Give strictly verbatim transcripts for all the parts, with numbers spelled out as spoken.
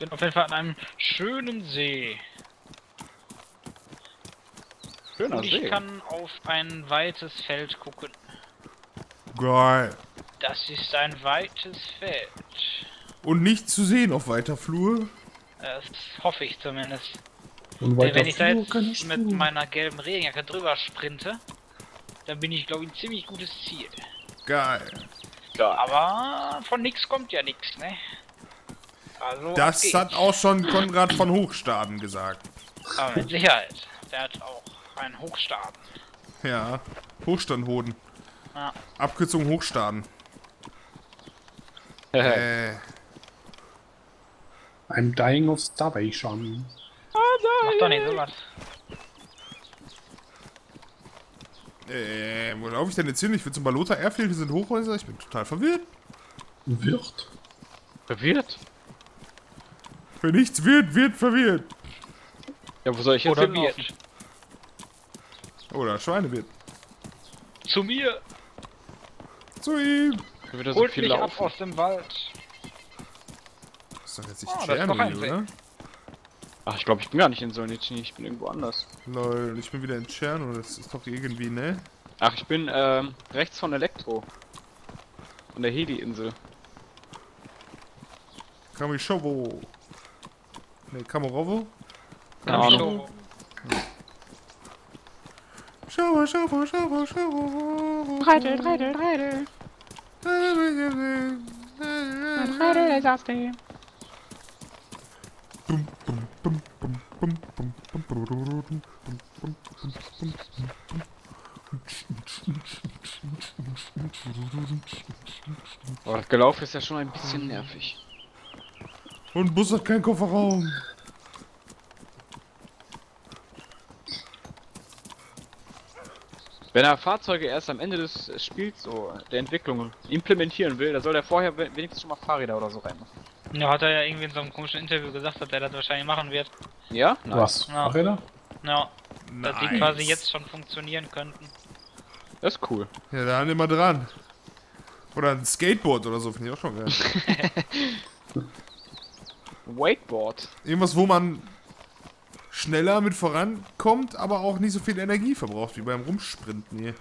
Bin auf jeden Fall an einem schönen See. Schöner Und ich See. kann auf ein weites Feld gucken. Geil. Das ist ein weites Feld. Und nicht zu sehen auf weiter Flur. Das hoffe ich zumindest. Und Denn weiter wenn ich da Flur, keine jetzt mit Spur. meiner gelben Regenjacke drüber sprinte, dann bin ich, glaube ich, ein ziemlich gutes Ziel. Geil. Ja. Aber von nix kommt ja nix, ne? Also, auf Das geht's. hat auch schon Konrad von Hochstaden gesagt. Aber mit Sicherheit. Der hat auch einen Hochstaden. Ja. Hochstandhoden. Ja. Abkürzung Hochstaden. äh. I'm dying of starvation. Mach doch nicht sowas. Äh, wo laufe ich denn jetzt hin? Ich will zum Balota Airfield, hier sind Hochhäuser. Ich bin total verwirrt. Wird. Verwirrt? Wenn nichts wird, wird verwirrt. Ja, wo soll ich jetzt Oder hinlaufen? wird. Oder Schweine wird. Zu mir! Zu ihm. Schon wieder so Holt viel mich ab laufen. aus dem Wald. Das ist doch jetzt nicht Oh, das ist doch ein Tschernobyl, See. oder? Ach, ich glaube, ich bin gar nicht in Solnitschny, ich bin irgendwo anders. Lol, ich bin wieder in Tscherno. Das ist doch irgendwie, ne? Ach, ich bin ähm, rechts von Elektro. Von der Heli-Insel. Kamischowo. Ne, Kamorowo. Keine Ahnung. Schauer, schauer, schauer, schauer. Reitel, reitel, reitel. Reitel ist auf dem. Bum, bum, bum, bum, bum, bum, bum, bum, bum, bum, bum, bum, Aber das Gelaufen ist ja schon ein bisschen nervig. Und Bus hat keinen Kofferraum. Wenn er Fahrzeuge erst am Ende des Spiels, so der Entwicklung, implementieren will, dann soll er vorher we- wenigstens schon mal Fahrräder oder so reinmachen. Ja, hat er ja irgendwie in so einem komischen Interview gesagt, dass er das wahrscheinlich machen wird. Ja? Was? Ja. Fahrräder? Ja, dass die Nice. quasi jetzt schon funktionieren könnten. Das ist cool. Ja, da immer dran. Oder ein Skateboard oder so, finde ich auch schon geil. Wakeboard. Irgendwas, wo man schneller mit vorankommt, aber auch nicht so viel Energie verbraucht wie beim Rumsprinten hier.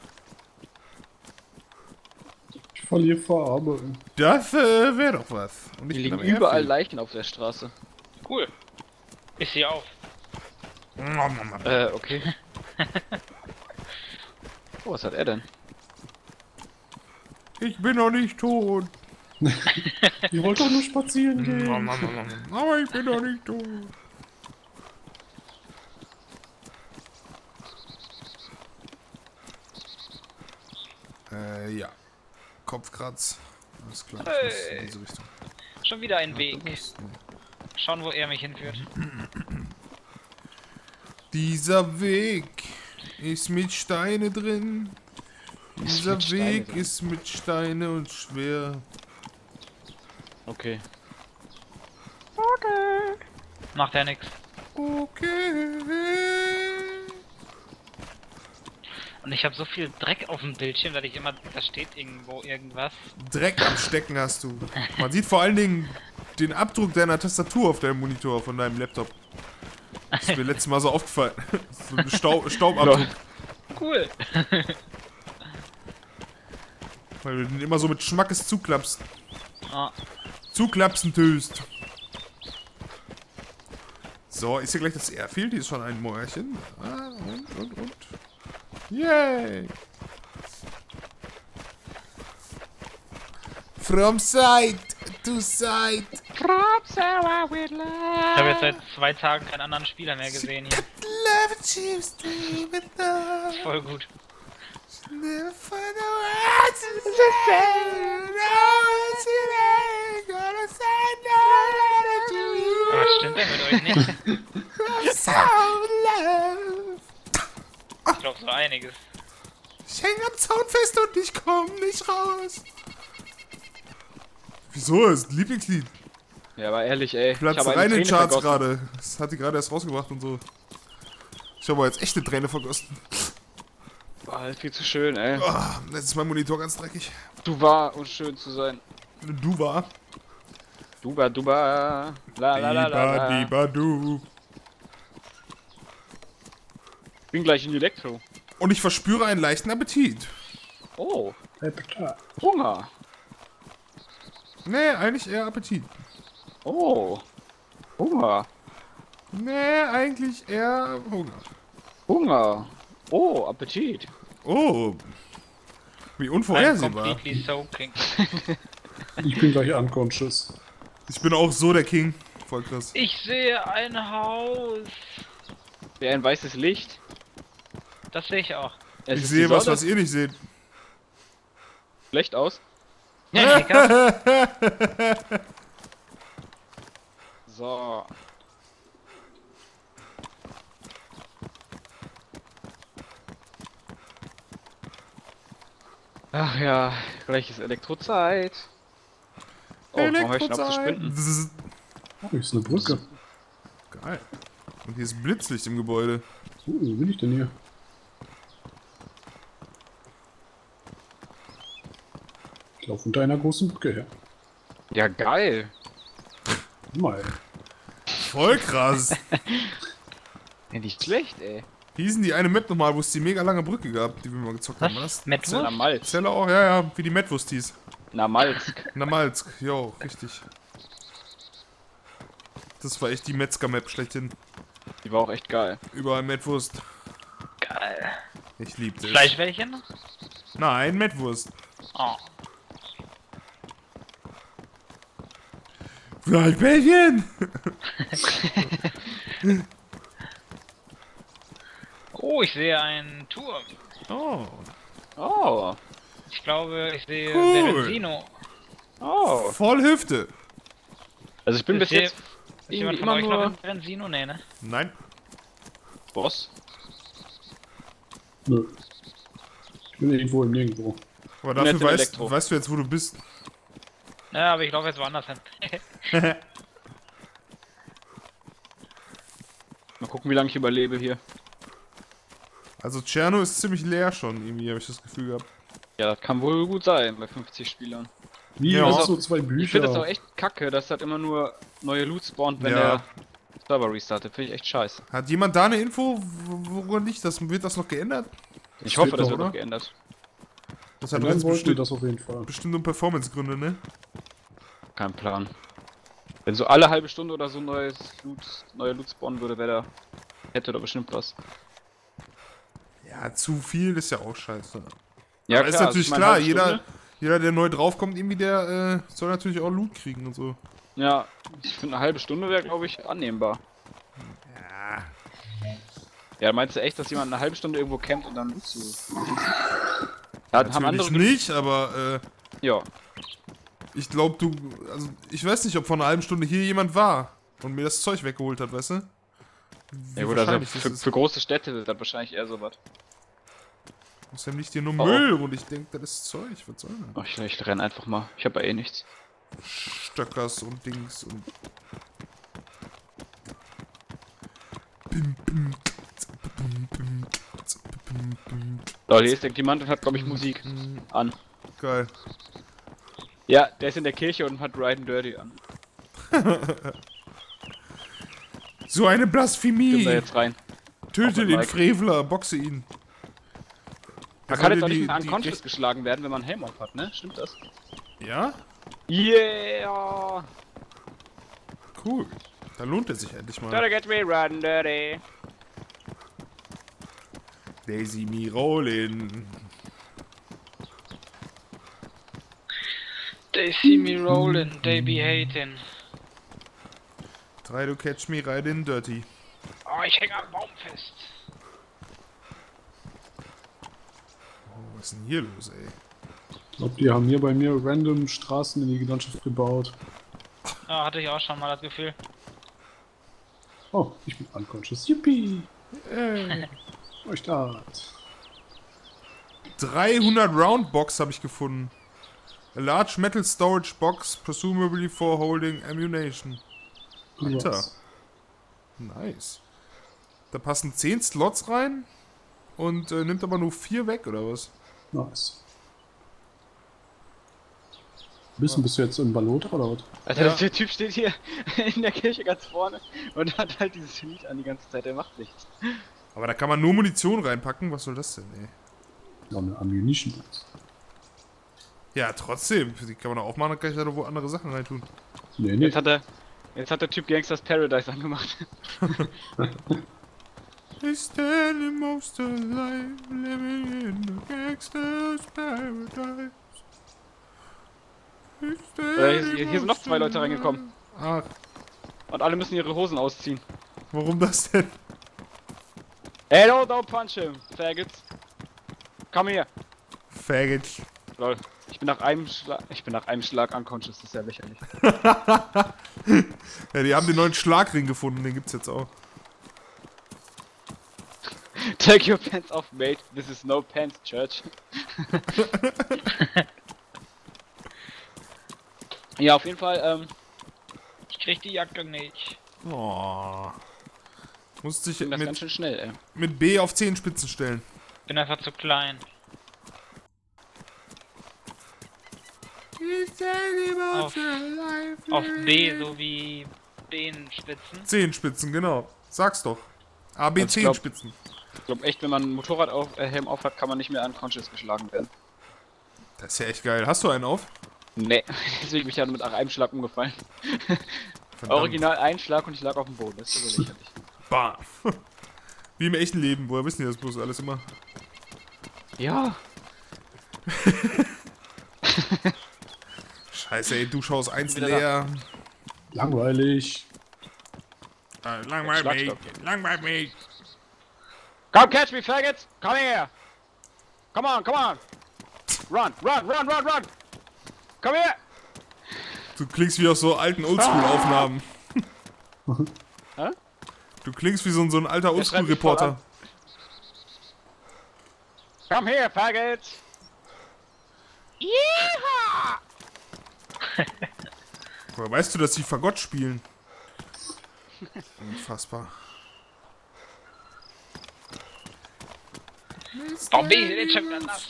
Ich verliere Farbe. Das äh, wäre doch was. Und Hier ich bin liegen am überall Airfield. Leichen auf der Straße. Cool. Ist sie auch. Äh, okay. Oh, was hat er denn? Ich bin noch nicht tot. Ihr wollt doch nur spazieren gehen. Aber ich bin noch nicht tot. Äh, ja. Kopfkratz. Alles klar, ich muss in diese Richtung. Schon wieder ein Weg. Osten. Schauen, wo er mich hinführt. Dieser Weg ist mit Steine drin. Dieser mit Steine Weg drin. ist mit Steine und schwer. Okay. Macht ja nix. Okay. Und ich habe so viel Dreck auf dem Bildschirm, dass ich immer, da steht irgendwo irgendwas. Dreck am Stecken hast du. Man sieht vor allen Dingen den Abdruck deiner Tastatur auf deinem Monitor von deinem Laptop. Das ist mir letztes Mal so aufgefallen. So ein Staub, Staubabdruck. Cool. Weil du den immer so mit Schmackes zuklappst. Ah, Zuklapsen töst. So, ist hier gleich das Airfield? Hier ist schon ein Mäuerchen. Ah, und, und, und. Yay! From side to side. From Sarah with ich love. habe jetzt seit zwei Tagen keinen anderen Spieler mehr gesehen hier. Love and choose to be with love. Voll gut. Never find the words to say. No, it's today. Gonna say no to you. Aber stimmt denn mit euch nicht? I'm so in love. Ich glaube so einiges. Ich häng am Zaun fest und ich komm nicht raus. Wieso? Das ist ein Lieblingslied. Ja, aber ehrlich, ey. Platz ich habe drei in eine den Träne Charts vergossen. gerade. Das hat die gerade erst rausgebracht und so. Ich habe aber jetzt echte Träne vergossen. Boah, das ist viel zu schön, ey. Oh, jetzt ist mein Monitor ganz dreckig. Du war und schön zu sein. Du war. Duba, duba. La la la la. la. Diba, du. Bin gleich in Elektro. Und ich verspüre einen leichten Appetit. Oh, Appetit. Hunger. Nee, eigentlich eher Appetit. Oh, Hunger. Nee, eigentlich eher Hunger. Hunger. Oh, Appetit. Oh. Wie I'm unvorhersehbar. completely soaking. Ich bin gleich unconscious. Ich bin auch so der King. Voll krass. Ich sehe ein Haus. Wer ein weißes Licht. Das sehe ich auch. Es Ich ist sehe die was, Sonne. was ihr nicht seht. Schlecht aus. Ja, Digga. So. Ach ja, gleich ist Elektrozeit. Oh, warum hör ich denn auf zu sprinten? Zzz. Oh, hier ist eine Brücke. Geil. Und hier ist Blitzlicht im Gebäude. Oh, wo bin ich denn hier? Ich laufe unter einer großen Brücke her. Ja, geil. Mal. Voll krass. Ja, nicht schlecht, ey. Wie hießen die eine Map nochmal, wo es die mega lange Brücke gab, die wir mal gezockt haben? Was? Na Metwurst? Malz. Zelle auch? Ja, ja, wie die Metwurst hieß. Na Malzk. Na Malzk, jo, richtig. Das war echt die Metzger-Map schlechthin. Die war auch echt geil. Überall Metwurst. Geil. Ich liebte es. Fleischbällchen? Nein, Metwurst. Oh. Fleischbällchen! Oh, ich sehe einen Turm. Oh. Oh. Ich glaube, ich sehe Cool. Berenzino. Oh. Voll Hüfte. Also ich bin Ist bis hier- jetzt Ist jemand von irgendwie euch immer noch nur in Berenzino? Nee, ne? Nein. Boss. Nö. Ich bin irgendwo im Nirgendwo. Aber bin dafür jetzt im weißt, Elektro. weißt du jetzt, wo du bist. Ja, aber ich laufe jetzt woanders hin. Mal gucken, wie lange ich überlebe hier. Also Tscherno ist ziemlich leer schon, irgendwie, habe ich das Gefühl gehabt. Ja, das kann wohl gut sein bei fünfzig Spielern. Wie, Ja. ja. hast du zwei Bücher? Ich finde das auch echt kacke, dass das immer nur neue Loot spawnt, wenn Ja. der Server restartet. Finde ich echt scheiße. Hat jemand da eine Info, wo- woran liegt das? Wird das noch geändert? Ich hoffe, steht das doch, wird oder? noch geändert. Das hat Dann ganz wollten die bestimmt, das auf jeden Fall. bestimmt um Performance-Gründe, ne? Kein Plan. Wenn so alle halbe Stunde oder so neues Loot, neue Loot spawnen würde, wäre da. Hätte da bestimmt was. Ja, zu viel ist ja auch scheiße. Ja, Aber ist also natürlich ich meine, klar, halbe jeder, Stunde- jeder, der neu draufkommt, irgendwie, der äh, soll natürlich auch Loot kriegen und so. Ja, ich finde eine halbe Stunde wäre, glaube ich, annehmbar. Ja. Ja, meinst du echt, dass jemand eine halbe Stunde irgendwo campt und dann Loot zu. Ja, haben Natürlich andere. nicht, aber äh, Ja. ich glaube, du. Also, ich weiß nicht, ob vor einer halben Stunde hier jemand war und mir das Zeug weggeholt hat, weißt du? Wie Ja gut, also wahrscheinlich das für, ist. für große Städte ist das wahrscheinlich eher sowas. Außerdem liegt hier nur Oh. Müll und ich denke, das ist Zeug. Was soll Ach, ich, ich renn einfach mal. Ich habe ja eh nichts. das? Stöckers und Dings und. Bim, bim, bim, bim, bim, bim. So, hier ist jemand und hat, glaube ich, Musik an. Geil. Ja, der ist in der Kirche und hat Ride and Dirty an. So eine Stimmt Blasphemie! da jetzt rein. Töte Auch mit den Mike. Frevler, boxe ihn. Man Er kann jetzt sollte auch nicht die- mehr die unconscious Recht- geschlagen werden, wenn man einen Helm auf hat, ne? Stimmt das? Ja? Yeah! Cool. Da lohnt es sich endlich mal. Gotta get me Ride and Dirty. They see me rolling. They see me rolling, they be hating. Try to catch me right in dirty. Oh, ich hänge am Baum fest. Oh, was ist denn hier los, ey? Ich glaube, die haben hier bei mir random Straßen in die Landschaft gebaut. Ja, hatte ich auch schon mal das Gefühl. Oh, ich bin unconscious. Yippie! Äh, Oh, Start. dreihundert Round Box habe ich gefunden. A large metal storage box, presumably for holding ammunition. Alter. Was? Nice. Da passen zehn Slots rein und äh, nimmt aber nur vier weg, oder was? Nice. Wissen, bist du jetzt in Balota oder was? Also Ja. der Typ steht hier in der Kirche ganz vorne und hat halt dieses Lied an die ganze Zeit, der macht nichts. Aber da kann man nur Munition reinpacken. Was soll das denn, ey? Ja, eine Ammunition Box. Ja, trotzdem. Die kann man auch machen, dann kann ich da wo andere Sachen reintun. Nee, nee. Jetzt hat er, jetzt hat der Typ Gangsters Paradise angemacht. Is standing most alive, living in the gangster's paradise. Äh, hier- hier sind noch zwei Leute reingekommen. Ach, Und alle müssen ihre Hosen ausziehen. warum das denn? Hey, no, don't punch him, faggots. Komm hier. Faggot. Lol. Ich bin nach einem Schlag, ich bin nach einem Schlag unconscious, das ist ja lächerlich. Ja, die haben den neuen Schlagring gefunden, den gibt's jetzt auch. Take your pants off, mate. This is no pants, church. Ja, auf jeden Fall, ähm, Ich krieg die Jacke nicht. Oh. Musste ich ging das ganz mit, schön schnell, ey. mit B auf Zehenspitzen stellen. Bin einfach zu klein. Auf, auf B, so wie Behenspitzen. Zehenspitzen, genau. Sag's doch. A, B, Also ich glaub- Zehenspitzen. Ich glaube echt, wenn man einen Motorradhelm auf, äh, Helm auf hat, kann man nicht mehr unconscious geschlagen werden. Das ist ja echt geil. Hast du einen auf? Nee, deswegen bin ich ja mit einem Schlag umgefallen. Verdammt. Original ein Schlag und ich lag auf dem Boden, das ist so lächerlich. Bam. Wie im echten Leben. Woher wissen die das bloß alles immer? Ja. Scheiße, ey, du schaust eins Wieder leer. Langweilig. Äh, langweil mich. Schlagstock. Langweil mich. Come catch me, faggots! Come here! Come on, come on! Run, run, run, run, run! Come here! Du klingst wie aus so alten Oldschool-Aufnahmen. Hä? Du klingst wie so ein, so ein alter Der schreibt mich voll Oldschool-Reporter. Come here, faggots! Woher weißt du, dass die Fagott spielen? Unfassbar. Oh, B, der ist schon wieder nass.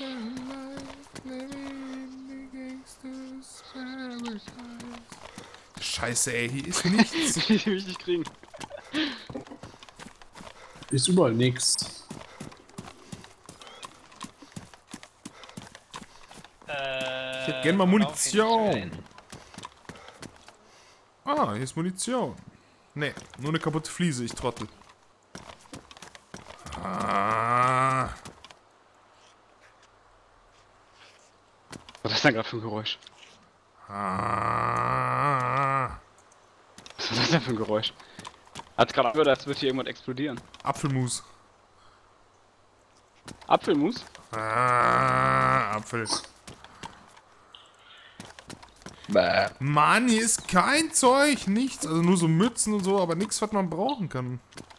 Scheiße, ey, hier ist nichts. Ich will mich nicht kriegen. Ist überall nix. Äh, Ich hätte gern mal wo Munition. laufe ich denn? Ah, hier ist Munition. Nee, nur eine kaputte Fliese, ich trottel. Ah. Was ist denn gerade für ein Geräusch? Ah. Was ist das denn für ein Geräusch? Hat gerade angehört, als würde hier irgendwas explodieren. Apfelmus. Apfelmus? Ah, Apfel. Bäh. Mann, hier ist kein Zeug, nichts. Also nur so Mützen und so, aber nichts, was man brauchen kann.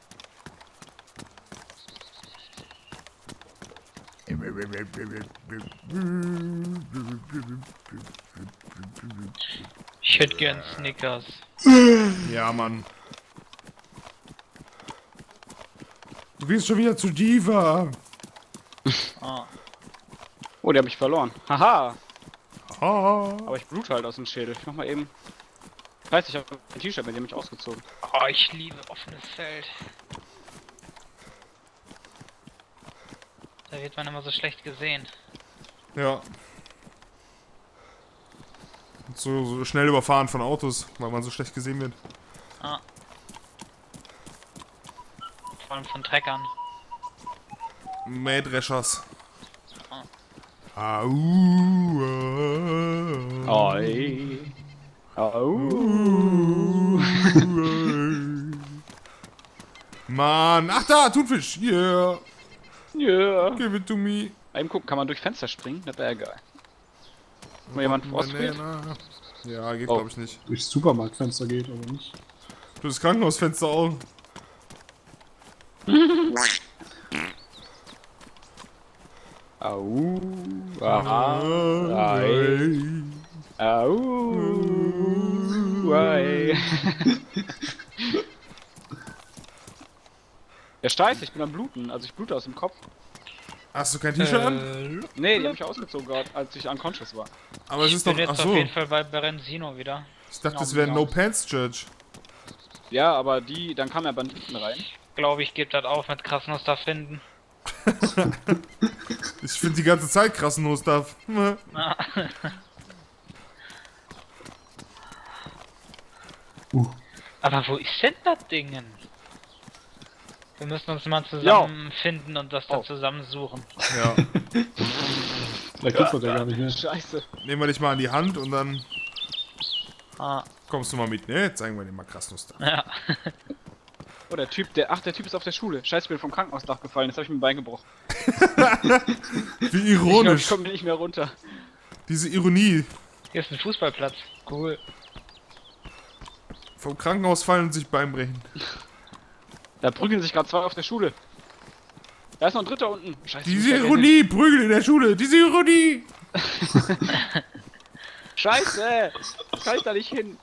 Ich hätte gern Snickers. Ja, Mann. Du gehst schon wieder zu Diva. Ah. Oh, die hab ich verloren. Haha! Ah. Aber ich blute halt aus dem Schädel. Ich mach mal eben. Ich weiß, ich hab ein T-Shirt mit dem ich ausgezogen. Oh, ich liebe offenes Feld. Da wird man immer so schlecht gesehen. Ja. Und so, so schnell überfahren von Autos, weil man so schlecht gesehen wird. Ah. Vor allem von Treckern. Mähdreschers. Ah. Au. Au. Oi. Au. Mann, ach da, Thunfisch. Yeah. Yeah. Give it to me. Eben gucken, kann man durch Fenster springen? Das wäre geil. Mal jemand ausprobiert? Banana. Ja, geht Oh. glaube ich nicht. Durchs Supermarktfenster geht, aber nicht. Durch das Krankenhausfenster auch. Au. Aha. Ei. Au. Ei. Ja, scheiße, ich bin am Bluten. Also ich blute aus dem Kopf. Hast du kein T-Shirt an? Äh, Nee, die hab ich ausgezogen gerade, als ich unconscious war. Aber es ich ist bin doch. jetzt auf Achso. jeden Fall bei Berenzino wieder. Ich dachte, Ja, das wäre ein genau. No Pants Church. Ja, aber die, dann kamen ja Banditen rein. Glaube ich, geht das auf mit Krasnoster finden. Ich finde die ganze Zeit krassen No-Stuff. Ah. Uh. Aber wo ist denn das Dingen? Wir müssen uns mal zusammenfinden und das Oh. dann zusammensuchen. Ja. Vielleicht gibt's das ja gar nicht mehr. Scheiße. Nehmen wir dich mal an die Hand und dann Ah, kommst du mal mit, ne? Zeigen wir dir mal krass No-Stuff. ja. Oh, der Typ, der. Ach, der Typ ist auf der Schule. Scheiße, ich bin vom Krankenhausdach gefallen. Jetzt hab ich mir ein Bein gebrochen. Wie Ich glaub, ironisch. ich komme nicht mehr runter. Diese Ironie. Hier ist ein Fußballplatz. Cool. Vom Krankenhaus fallen und sich Bein brechen. Da prügeln sich gerade zwei auf der Schule. Da ist noch ein dritter unten. Scheiße. ich Diese muss da Ironie, Prügel in der Schule. Diese Ironie. hin. Scheiße! Kann ich da nicht hin?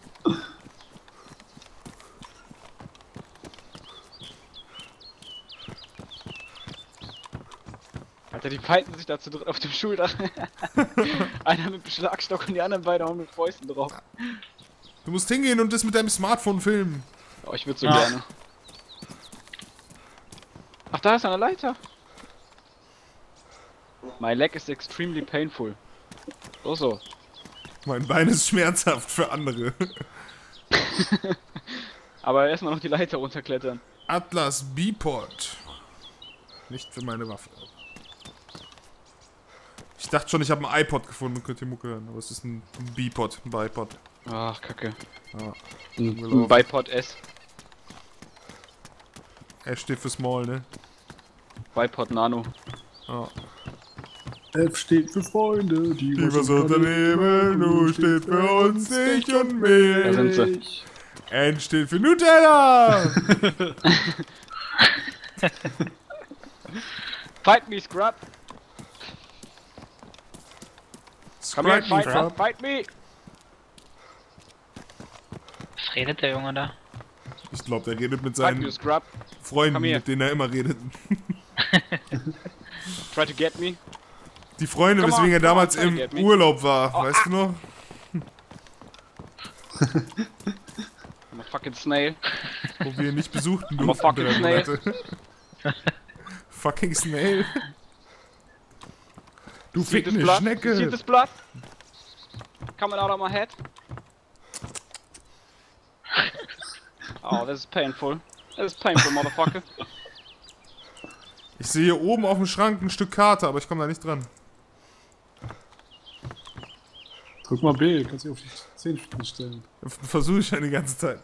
Alter, die fighten sich da zu dritt auf dem Schuldach. Einer mit dem Schlagstock und die anderen beiden hauen mit Fäusten drauf. Du musst hingehen und das mit deinem Smartphone filmen. Oh, ich würde so Ja. gerne. Ach, da ist eine Leiter. My leg is extremely painful. So, so. Mein Bein ist schmerzhaft für andere. Aber erstmal noch die Leiter runterklettern. Atlas B-Pod. Nicht für meine Waffe. Ich dachte schon, ich habe ein iPod gefunden und könnt ihr Mucke hören, aber es ist ein B-Pod, ein Bipod. Ach, kacke. Ja. Ein Bipod S. Er steht für Small, ne? Bipod Nano. Ja. F steht für Freunde, die, Die was unternehmen, Nu steht für uns nicht und Da sind mehr. sie. N steht für Nutella. Fight me, Scrub! Come here, Scrap me, fight, Frab. fight me! Was redet der Junge da? Ich glaube, der redet mit Fight me, seinen Scrub! Freunden, Komm her. mit denen er immer redet. Try to get me. Die Freunde, Come on, weswegen er come on, damals try to im get me. Urlaub war, Oh, weißt du noch? I'm a fucking snail. Wo wir ihn nicht besuchten I'm a durften. fucking drei snail. Monate. Fucking Snail. Du See this fickende blood? See Schnecke. this blood? Coming out of my head? Oh, this is painful. This is painful, motherfucker. Ich sehe hier oben auf dem Schrank ein Stück Karte, aber ich komme da nicht dran. Drück mal B, kannst dich auf die Zehenspitzen stellen. Versuche ich ja die ganze Zeit.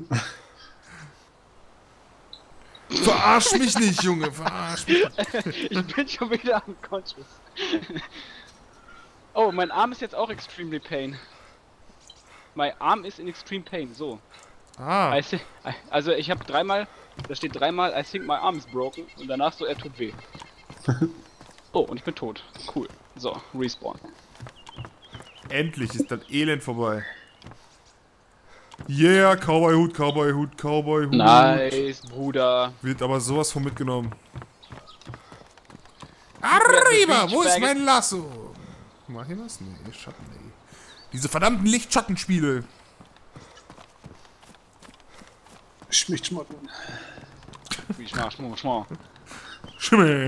Verarsch mich nicht, Junge, verarsch mich. Ich bin schon wieder unconscious. Oh, mein Arm ist jetzt auch extremely pain. My arm is in extreme pain, so. Ah, I thi- I- also ich habe dreimal, da steht dreimal, I think my arm is broken und danach so, er tut weh. Oh, und ich bin tot. Cool. So, respawn. endlich ist das Elend vorbei. Yeah, Cowboy-Hut, Cowboy-Hut, Cowboy-Hut. Nice, Bruder. Wird aber sowas von mitgenommen. Arriba, wo ist mein Lasso? Mach hier was? Nee, Schatten, ey. Diese verdammten Lichtschattenspiele. Schmicht schmacken. Wie schmar, schmar, schmar. Schimmel.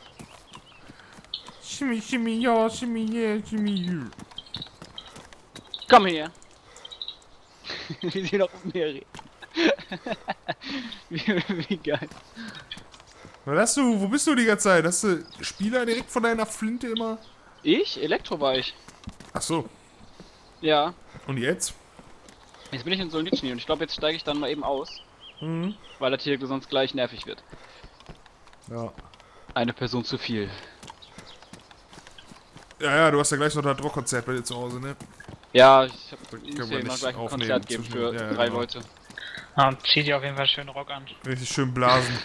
Shimmy, shimmy, ja, shimmy, yeah, shimmy, you. Komm her. Wie sie noch mit mir reden. wie, wie geil. Was hast du, wo bist du die ganze Zeit? Hast du Spieler direkt von deiner Flinte immer? Ich? Elektro war ich. Ach so. Ja. Und jetzt? Jetzt bin ich in Solnitschny und ich glaube, jetzt steige ich dann mal eben aus. Mhm. Weil das hier sonst gleich nervig wird. Ja. Eine Person zu viel. Ja, ja, du hast ja gleich noch das Rockkonzert bei dir zu Hause, ne? Ja, ich hab Können ich wir will mal nicht gleich ein aufnehmen Konzert geben für zwischen- ja, drei genau. Leute. Ah, und zieh dir auf jeden Fall schön Rock an. Richtig schön blasen.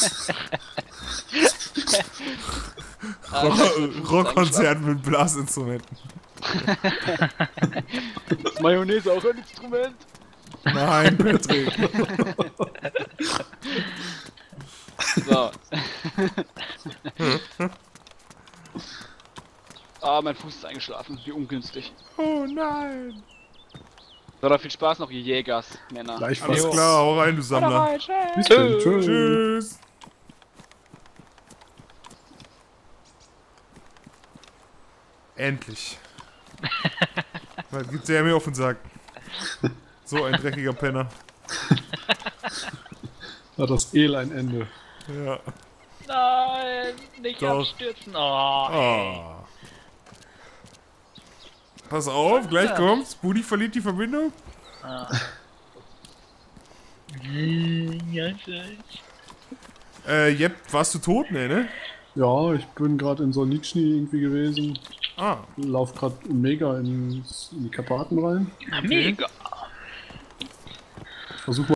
Ah, Rock das ist Rockkonzert mit Blasinstrumenten. Ist Mayonnaise auch ein Instrument? Nein, Patrick. So. Fuß ist eingeschlafen. Wie ungünstig. Oh nein. So, dann viel Spaß noch, ihr Jägers, Männer. Gleichfalls. Alles klar, hau rein, du Sammler. Bis dann. Tschüss. Tschüss. Endlich. Das gibt's ja mehr auf den Sack. So ein dreckiger Penner. Hat das El ein Ende. Ja. Nein, nicht Doch. abstürzen. Oh, Ah. Pass auf, gleich kommt's. Budi verliert die Verbindung. ah. Ja, falsch. Äh, Jep, warst du tot? Nee, ne? Ja, ich bin gerade in Solnitschny irgendwie gewesen. Ah. Lauf gerade mega in, in die Karpaten rein. Mega. Versuch